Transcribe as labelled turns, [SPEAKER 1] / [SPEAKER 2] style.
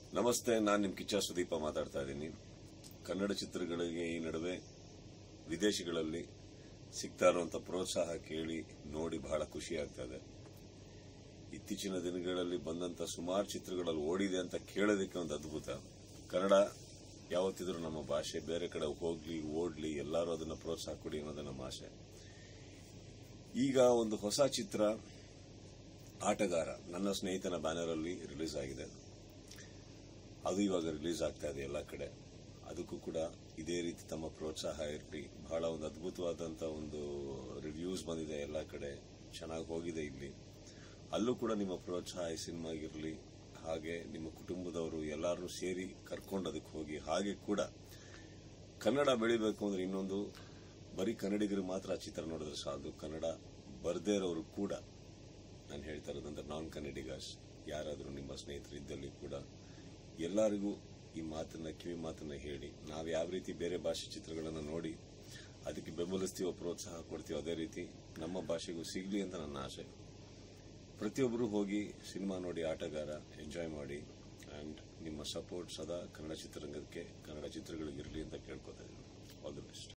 [SPEAKER 1] ನಮಸ್ತೆ, ನಾನು ನಿಮ್ಮ ಕಿಚ್ಚ ಸುದೀಪ ಮಾತಾಡ್ತಾ ಇದ್ದೀನಿ. ಕನ್ನಡ ಚಿತ್ರಗಳಿಗೆ ಈ ನಡುವೆ ವಿದೇಶಗಳಲ್ಲಿ ಸಿಗ್ತಾ ಇರುವಂತ ಪ್ರೋತ್ಸಾಹ ಕೇಳಿ ನೋಡಿ ಬಹಳ ಖುಷಿ ಆಗ್ತಾ ಇದೆ. ಇತ್ತೀಚಿನ ದಿನಗಳಲ್ಲಿ ಬಂದಂತ ಸುಮಾರು ಚಿತ್ರಗಳಲ್ಲಿ ಓಡಿದೆ ಅಂತ ಕೇಳೋದಕ್ಕೆ ಒಂದು ಅದ್ಭುತ. ಕನ್ನಡ ಯಾವತ್ತಿದ್ರೂ ನಮ್ಮ ಭಾಷೆ, ಬೇರೆ ಕಡೆ ಹೋಗ್ಲಿ ಓಡ್ಲಿ ಎಲ್ಲರೂ ಅದನ್ನ ಪ್ರೋತ್ಸಾಹ ಕೊಡಿ ಅನ್ನೋದು ನಮ್ಮ ಆಸೆ. ಈಗ ಒಂದು ಹೊಸ ಚಿತ್ರ ಆಟಗಾರ ನನ್ನ ಸ್ನೇಹಿತನ ಬ್ಯಾನರ್ ಅಲ್ಲಿ ರಿಲೀಸ್ ಆಗಿದೆ. ಅದು ಇವಾಗ ರಿಲೀಸ್ ಆಗ್ತಾ ಇದೆ ಎಲ್ಲ ಕಡೆ. ಅದಕ್ಕೂ ಕೂಡ ಇದೇ ರೀತಿ ತಮ್ಮ ಪ್ರೋತ್ಸಾಹ ಇರಲಿ. ಬಹಳ ಒಂದು ಅದ್ಭುತವಾದಂತ ಒಂದು ರಿವ್ಯೂಸ್ ಬಂದಿದೆ, ಎಲ್ಲ ಕಡೆ ಚೆನ್ನಾಗಿ ಹೋಗಿದೆ. ಇಲ್ಲಿ ಅಲ್ಲೂ ಕೂಡ ನಿಮ್ಮ ಪ್ರೋತ್ಸಾಹ ಈ ಸಿನಿಮಾಗಿರಲಿ. ಹಾಗೆ ನಿಮ್ಮ ಕುಟುಂಬದವರು ಎಲ್ಲರೂ ಸೇರಿ ಕರ್ಕೊಂಡು ಅದಕ್ಕೆ ಹೋಗಿ. ಹಾಗೆ ಕೂಡ ಕನ್ನಡ ಬೆಳಿಬೇಕು ಅಂದ್ರೆ ಇನ್ನೊಂದು ಬರೀ ಕನ್ನಡಿಗರು ಮಾತ್ರ ಆ ಚಿತ್ರ ನೋಡಿದ್ರೆ ಸಾಲದು. ಕನ್ನಡ ಬರ್ದೇ ಇರೋರು ಕೂಡ, ನಾನು ಹೇಳ್ತಾ ಇರೋದಂದ್ರೆ ನಾನ್ ಕನ್ನಡಿಗರ್ಸ್ ಯಾರಾದರೂ ನಿಮ್ಮ ಸ್ನೇಹಿತರಿದ್ದಲ್ಲಿ ಕೂಡ ಎಲ್ಲರಿಗೂ ಈ ಮಾತನ್ನ, ಕಿವಿ ಮಾತನ್ನ ಹೇಳಿ. ನಾವು ಯಾವ ರೀತಿ ಬೇರೆ ಭಾಷೆ ಚಿತ್ರಗಳನ್ನು ನೋಡಿ ಅದಕ್ಕೆ ಬೆಂಬಲಿಸ್ತೀವೋ, ಪ್ರೋತ್ಸಾಹ ಕೊಡ್ತೀವೋ, ಅದೇ ರೀತಿ ನಮ್ಮ ಭಾಷೆಗೂ ಸಿಗ್ಲಿ ಅಂತ ನನ್ನ ಆಸೆ. ಪ್ರತಿಯೊಬ್ಬರು ಹೋಗಿ ಸಿನಿಮಾ ನೋಡಿ, ಆಟಗಾರ ಎಂಜಾಯ್ ಮಾಡಿ. ಅಂಡ್ ನಿಮ್ಮ ಸಪೋರ್ಟ್ ಸದಾ ಕನ್ನಡ ಚಿತ್ರರಂಗಕ್ಕೆ, ಕನ್ನಡ ಚಿತ್ರಗಳಿಗಿರಲಿ ಅಂತ ಕೇಳ್ಕೊತಾ ಇದ್ದೀನಿ. All the best.